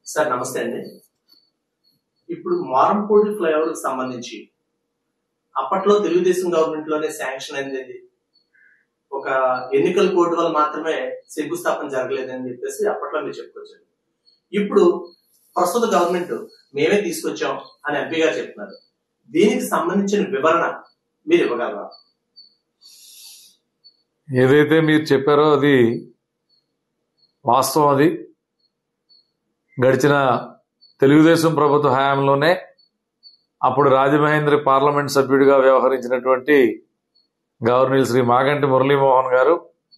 Sir నమస్తే అండి. ఇప్పుడు మారంపూడి ఫ్లైఓవర్ కి సంబంధించి అప్పట్లో తెలుగుదేశం గవర్నమెంట్ లోనే శాంక్షన్ అయింది. ఒక ఎన్నికల కోడ్ వల్ల మాత్రమే శంకుస్థాపన జరగలేదని చెప్పేసి అప్పట్లో మీరు చెప్పుకొచ్చారు. ఇప్పుడు ప్రస్తుత గవర్నమెంట్ మేమే తీసుకొచ్చాం అని ఎంపీ గారు చెప్తున్నారు. దీనికి సంబంధించిన వివరణ మీరు ఇవ్వగలరా? ఏదైతే మీరు చెప్పారో అది వాస్తవం. అది గడిచిన తెలుగుదేశం ప్రభుత్వ హయాంలోనే అప్పుడు రాజమహేంద్రి పార్లమెంట్ సభ్యుడిగా వ్యవహరించినటువంటి గవర్నర్ శ్రీ మాగంటి మురళీమోహన్ గారు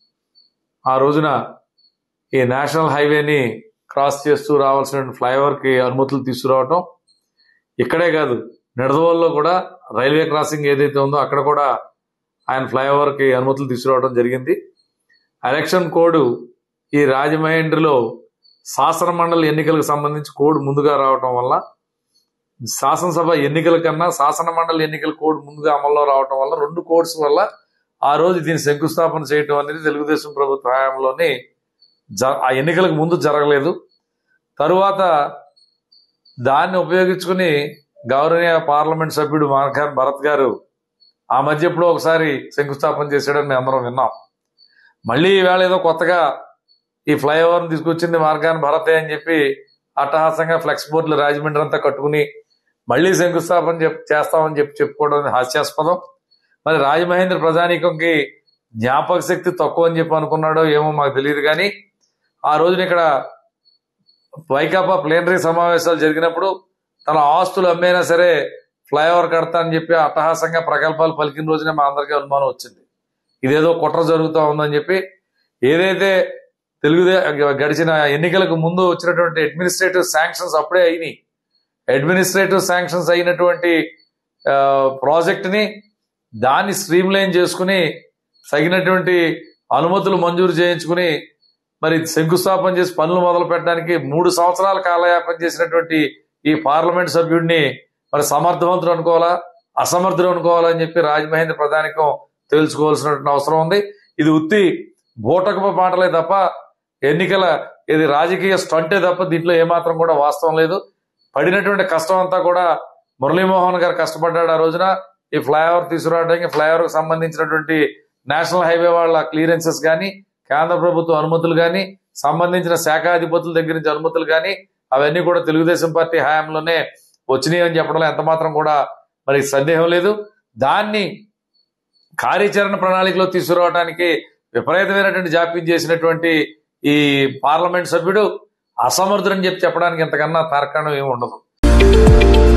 ఆ రోజున ఈ నేషనల్ హైవేని క్రాస్ చేస్తూ రావాల్సిన ఫ్లైఓవర్కి అనుమతులు తీసుకురావటం, ఇక్కడే కాదు నిడదవోలులో కూడా రైల్వే క్రాసింగ్ ఏదైతే ఉందో అక్కడ కూడా ఆయన ఫ్లైఓవర్కి అనుమతులు తీసుకురావడం జరిగింది. ఎలక్షన్ కోడ్ ఈ రాజమహేంద్రిలో శాసన మండలి ఎన్నికలకు సంబంధించి కోడ్ ముందుగా రావటం వల్ల, శాసనసభ ఎన్నికల కన్నా శాసన మండలి ఎన్నికల కోడ్ ముందుగా అమల్లో రావటం వల్ల, రెండు కోడ్స్ వల్ల ఆ రోజు దీన్ని శంకుస్థాపన చేయటం అనేది తెలుగుదేశం ప్రభుత్వ హయాంలోని ఆ ఎన్నికలకు ముందు జరగలేదు. తరువాత దాన్ని ఉపయోగించుకుని గౌరవనీయ పార్లమెంట్ సభ్యుడు మార్గాన్ భరత్ గారు ఆ మధ్య ఎప్పుడో ఒకసారి శంకుస్థాపన చేశాడని మేము అందరం విన్నాం. మళ్ళీ ఈవేళ ఏదో కొత్తగా ఈ ఫ్లైఓవర్ని తీసుకొచ్చింది మార్గాన్ భరతే అని చెప్పి అట్టహాసంగా ఫ్లెక్స్ బోర్డులు రాజమండ్రి అంతా కట్టుకుని మళ్ళీ శంకుస్థాపన చేస్తామని చెప్పుకోవడం హాస్యాస్పదం. మరి రాజమహేంద్ర ప్రజానీకంకి జ్ఞాపక శక్తి తక్కువ అని చెప్పి అనుకున్నాడో ఏమో మాకు తెలియదు. కానీ ఆ రోజున ఇక్కడ వైకాపా ప్లేనరీ సమావేశాలు జరిగినప్పుడు తన ఆస్తులు అమ్మేనా సరే ఫ్లైఓవర్ కడతా అని చెప్పి అట్టహాసంగా ప్రగల్భాలు పలికిన రోజునే మా అందరికీ అనుమానం వచ్చింది, ఇదేదో కుట్ర జరుగుతూ ఉందని చెప్పి. ఏదైతే గడిచిన ఎన్నికలకు ముందు వచ్చినటువంటి అడ్మినిస్ట్రేటివ్ శాంక్షన్స్ అప్పుడే అయినాయి. అడ్మినిస్ట్రేటివ్ శాంక్షన్స్ అయినటువంటి ప్రాజెక్టుని దాన్ని స్ట్రీమ్ లైన్ చేసుకుని తగినటువంటి అనుమతులు మంజూరు చేయించుకుని మరి శంకుస్థాపన చేసి పనులు మొదలు పెట్టడానికి 3 సంవత్సరాల కాలయాపన చేసినటువంటి ఈ పార్లమెంట్ సభ్యుడిని మరి సమర్థవంతుడు అనుకోవాలా అసమర్థుడు అనుకోవాలా అని చెప్పి రాజమహేంద్ర ప్రధానికం తెలుసుకోవాల్సినటువంటి అవసరం ఉంది. ఇది ఉత్తి బూటకపు మాటలే తప్ప ఎన్నికల ఇది రాజకీయ స్టంటే తప్ప దీంట్లో ఏమాత్రం కూడా వాస్తవం లేదు. పడినటువంటి కష్టం అంతా కూడా మురళీమోహన్ గారు కష్టపడ్డాడు. ఆ రోజున ఈ ఫ్లైఓవర్ తీసుకురావడానికి, ఫ్లైఓవర్కి సంబంధించినటువంటి నేషనల్ హైవే వాళ్ళ క్లియరెన్సెస్ కానీ, కేంద్ర ప్రభుత్వ అనుమతులు కానీ, సంబంధించిన శాఖాధిపతుల దగ్గర నుంచి అనుమతులు కానీ అవన్నీ కూడా తెలుగుదేశం పార్టీ హయాంలోనే వచ్చినాయి అని చెప్పడంలో ఎంత మాత్రం కూడా మరి సందేహం లేదు. దాన్ని కార్యాచరణ ప్రణాళికలో తీసుకురావడానికి విపరీతమైనటువంటి జాప్యం చేసినటువంటి ఈ పార్లమెంట్ సభ్యుడు అసమర్థుడని చెప్పడానికి ఇంతకన్నా తార్కాణం ఏమి ఉండదు.